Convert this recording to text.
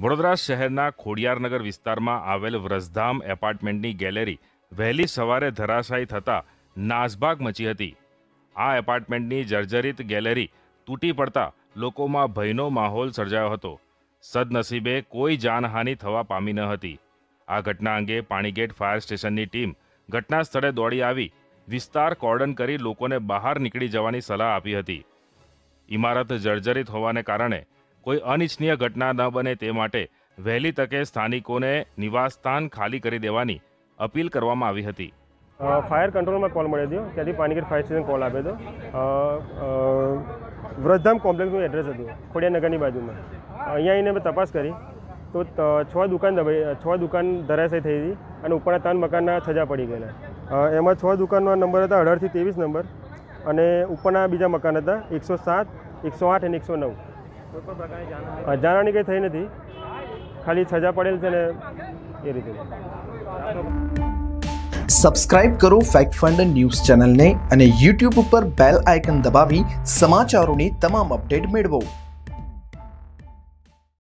વડોદરા શહેરના ખોડિયારનગર વિસ્તારમાં આવેલ વ્રજધામ એપાર્ટમેન્ટની ગેલેરી વહેલી સવારે ધરાશાયી થતાં નાસભાગ મચી હતી। આ એપાર્ટમેન્ટની જર્જરિત ગેલેરી તૂટી પડતા લોકોમાં ભયનો માહોલ સર્જાયો હતો। સદનસીબે કોઈ જાનહાનિ થવા પામી ન હતી। આ ઘટના અંગે પાણીગેટ ફાયર સ્ટેશનની ટીમ ઘટના સ્થળે દોડી આવી વિસ્તાર કોર્ડન કરી લોકોને બહાર નીકળી જવાની સલાહ આપી હતી। ઇમારત જર્જરિત હોવાને કારણે કોઈ અનિચ્છનીય ઘટના ન બને તે માટે વહેલી તકે સ્થાનિકોને નિવાસસ્થાન ખાલી કરી દેવાની અપીલ કરવામાં આવી હતી। ફાયર કંટ્રોલમાં કોલ મળ્યો હતો, ત્યાંથી પાણીગેટ ફાયર સ્ટેશન કોલ આપ્યો હતો। વ્રજધામ કોમ્પ્લેક્સનું એડ્રેસ હતું, ખોડિયારનગરની બાજુમાં। અહીંયા આવીને મેં તપાસ કરી તો 6 દુકાન ધરાશાયી થઈ હતી અને ઉપરના 3 મકાનના છજા પડી ગયેલા। એમાં 6 દુકાનના નંબર હતા 18 થી 23 નંબર અને ઉપરના બીજા મકાન હતા 107, 108 અને 109। જાનહાનિ કંઈ થઈ નથી, ખાલી છજા પડેલ છે ને એ રીતે। સબસ્ક્રાઇબ કરો ફેક્ટ ફંડ ન્યૂઝ ચેનલને અને YouTube ઉપર બેલ આઇકન દબાવી સમાચારોની તમામ અપડેટ મેળવો।